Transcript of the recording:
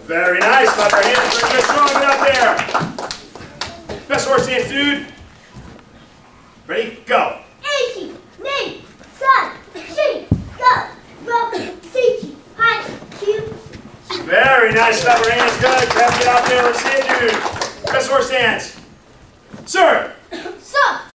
Very nice. Clap your hands. Very good. Strong. Get out there. Best horse stance, dude. Ready? Go. Eighty, name, sun, she, go, rope, teachy, high, cute. Very nice. Clap your hands. Good. Get out there. Let's see it, dude. Best horse stance. Sir. So.